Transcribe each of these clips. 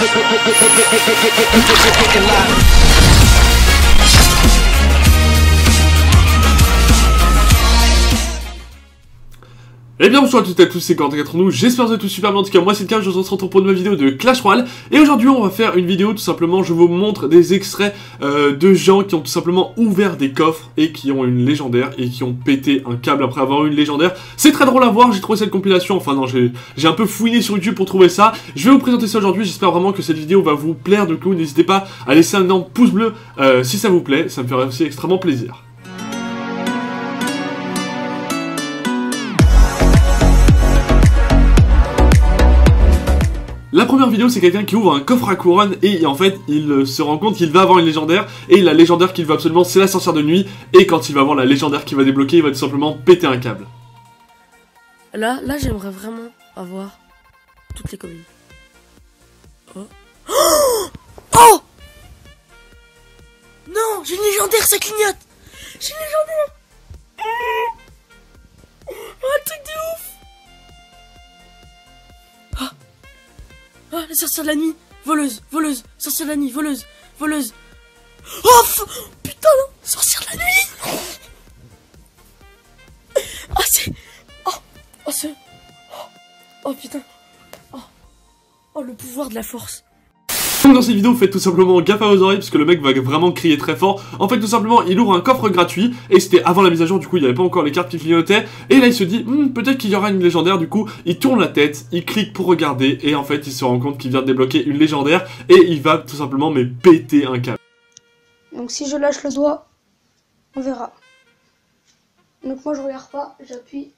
Et bien bonjour à toutes et à tous, c'est Quentin92, j'espère que vous êtes tous super bien, en tout cas moi c'est le cas, je vous retrouve pour une nouvelle vidéo de Clash Royale. Et aujourd'hui on va faire une vidéo tout simplement, je vous montre des extraits de gens qui ont tout simplement ouvert des coffres et qui ont une légendaire et qui ont pété un câble après avoir eu une légendaire. C'est très drôle à voir, j'ai trouvé cette compilation, enfin non, j'ai un peu fouiné sur YouTube pour trouver ça. Je vais vous présenter ça aujourd'hui, j'espère vraiment que cette vidéo va vous plaire, du coup n'hésitez pas à laisser un énorme pouce bleu si ça vous plaît, ça me ferait aussi extrêmement plaisir. La première vidéo, c'est quelqu'un qui ouvre un coffre à couronne et en fait, il se rend compte qu'il va avoir une légendaire et la légendaire qu'il veut absolument, c'est la sorcière de nuit et quand il va avoir la légendaire qu'il va débloquer, il va tout simplement péter un câble. Là, j'aimerais vraiment avoir toutes les communes. Oh. Oh non, j'ai une légendaire, ça clignote. J'ai une légendaire. Oh, un truc de ouf. Ah, la sorcière de la nuit, voleuse, sorcière de la nuit, voleuse. Oh, putain, non, sorcière de la nuit. Oh, c'est... Oh, putain. Oh, le pouvoir de la force. Donc dans cette vidéo, faites tout simplement gaffe à vos oreilles parce que le mec va vraiment crier très fort. En fait, tout simplement, il ouvre un coffre gratuit et c'était avant la mise à jour, du coup, il n'y avait pas encore les cartes qui clignotaient. Et là, il se dit, peut-être qu'il y aura une légendaire, du coup, il tourne la tête, il clique pour regarder et en fait, il se rend compte qu'il vient de débloquer une légendaire et il va tout simplement péter un câble. Donc si je lâche le doigt, on verra. Donc moi, je regarde pas, j'appuie.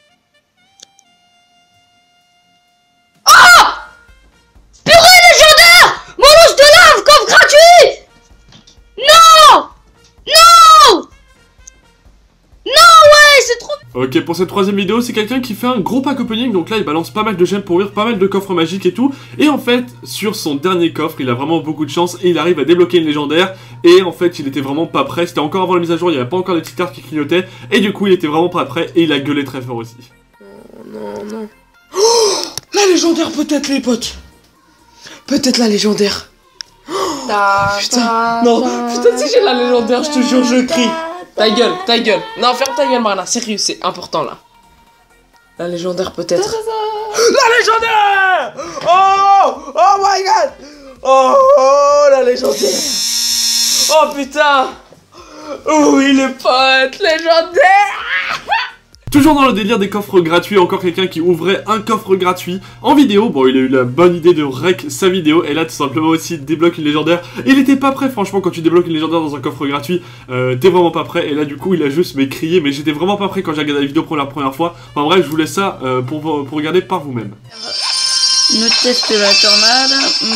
Ok, pour cette troisième vidéo, c'est quelqu'un qui fait un gros pack opening, donc là il balance pas mal de gemmes pour ouvrir pas mal de coffres magiques et tout, et en fait, sur son dernier coffre, il a vraiment beaucoup de chance et il arrive à débloquer une légendaire, et en fait, il était vraiment pas prêt, c'était encore avant la mise à jour, il n'y avait pas encore des petites cartes qui clignotaient, et du coup, il était vraiment pas prêt, et il a gueulé très fort aussi. Non. Oh, la légendaire peut-être, les potes. Peut-être la légendaire. Oh, putain, non, putain, si j'ai la légendaire, je te jure, je crie. Ta gueule. Non, ferme ta gueule, Marina. Sérieux, c'est important, là. La légendaire, peut-être. La légendaire! Oh my god! Oh, la légendaire! Oh, putain! Oh oui, les potes, légendaire! Toujours dans le délire des coffres gratuits, encore quelqu'un qui ouvrait un coffre gratuit en vidéo. Bon, il a eu la bonne idée de rec sa vidéo et là tout simplement aussi débloque une légendaire. Il était pas prêt, franchement, quand tu débloques une légendaire dans un coffre gratuit, t'es vraiment pas prêt. Et là du coup il a juste crié, mais j'étais vraiment pas prêt quand j'ai regardé la vidéo pour la première fois. Enfin bref, je vous laisse ça pour regarder par vous-même. Nous teste la tornade.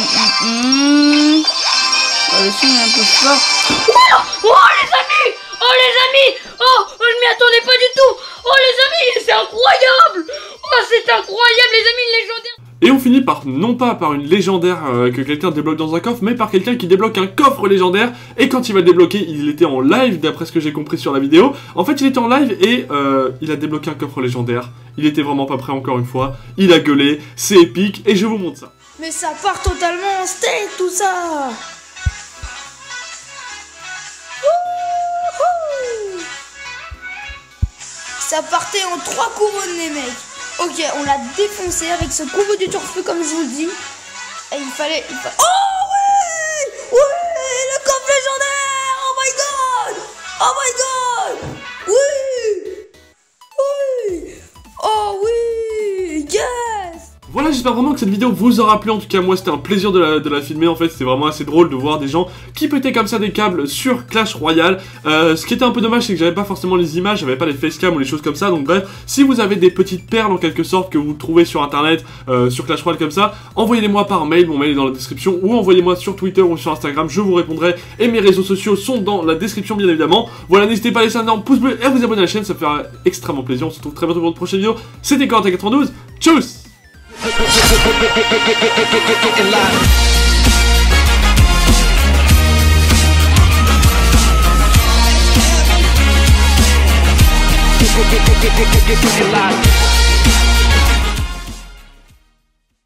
Le son est un peu fort. Oh les amis, je m'y attendais pas du tout. Oh les amis, c'est incroyable. Oh c'est incroyable les amis, une légendaire. Et on finit par, non pas par une légendaire que quelqu'un débloque dans un coffre, mais par quelqu'un qui débloque un coffre légendaire. Et quand il va le débloquer, il était en live, d'après ce que j'ai compris sur la vidéo. En fait, il était en live et il a débloqué un coffre légendaire. Il était vraiment pas prêt encore une fois. Il a gueulé, c'est épique, et je vous montre ça. Mais ça part totalement en steak, tout ça. Ça partait en 3 couronnes, les mecs. Ok, on l'a défoncé avec ce combo du turfeu, comme je vous le dis. Et il fallait... Oh ouais, le coffre légendaire. Oh my god. Oh oui, yes. Voilà, j'espère vraiment que cette vidéo vous aura plu. En tout cas, moi, c'était un plaisir de la filmer. En fait, c'était vraiment assez drôle de voir des gens qui pétaient comme ça des câbles sur Clash Royale. Ce qui était un peu dommage, c'est que j'avais pas forcément les images, j'avais pas les facecam ou les choses comme ça. Donc bref, si vous avez des petites perles en quelque sorte que vous trouvez sur internet, sur Clash Royale comme ça, envoyez-les-moi par mail, mon mail est dans la description, ou envoyez-moi sur Twitter ou sur Instagram, je vous répondrai. Et mes réseaux sociaux sont dans la description, bien évidemment. Voilà, n'hésitez pas à laisser un énorme pouce bleu et à vous abonner à la chaîne, ça me fera extrêmement plaisir. On se retrouve très bientôt pour une prochaine vidéo. C'était Quentin92, tchuss! Get live.